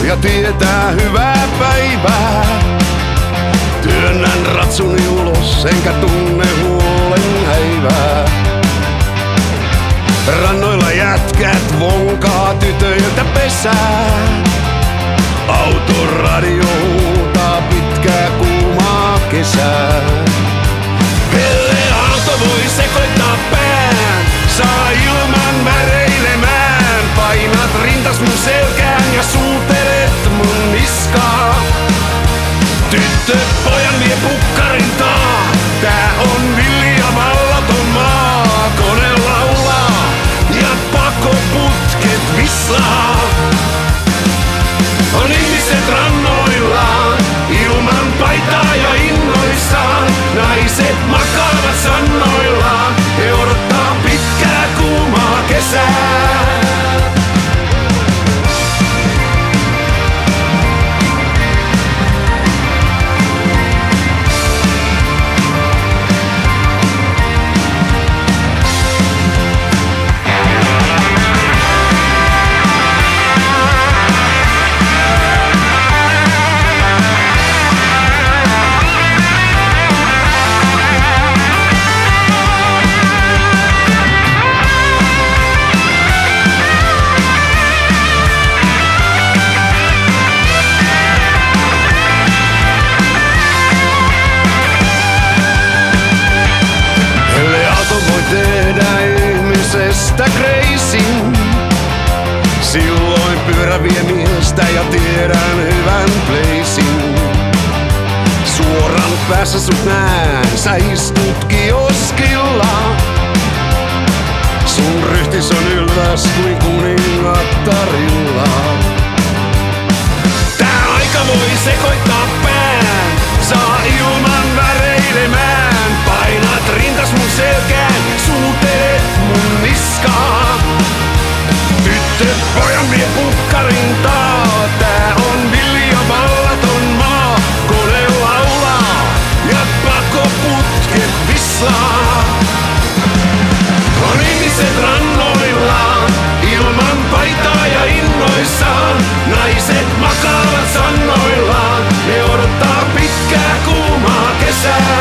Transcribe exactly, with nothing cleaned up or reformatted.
ja tietää hyvää päivää. Työnnän ratsuni ulos, enkä tunne huolen häivää. Rannoilla jätkät vonkaa tytöiltä pesää. Autoradio huutaa pitkää kuumaa kesää. Helle aalto voi sekoittaa pään, saa ilman väreilemään. Painat rintas mun selkään ja suutelet mun niskaa. Tyttö pojan vie pukkarin taa, tää on villi ja vallaton maa. Kone laulaa ja pakoputket vislaa. On ihmiset rannoillaan, ilman paitaa ja innoissaan. Naiset makaavat sannoillaan, he odottaa pitkää kuumaa kesää. Crazyn. Silloin pyörä vie miestä ja tiedän hyvän pleisin. Suoran päässä sut näen, sä istut kioskilla. Sun ryhtis on ylväs kuin kuningattarilla. Tää aika voi sekoittaa pään, saa ilman väreilemään. Painat rintas mun selkään, suutelet mun niskaa. Tyttö pojan vie pukkarin taa, tää on villi ja vallaton maa. Kone laulaa ja pakoputket vislaa. On ihmiset rannoillaan, ilman paitaa ja innoissaan. Naiset makaavat sannoillaan, ne odottaa pitkää kuumaa kesää.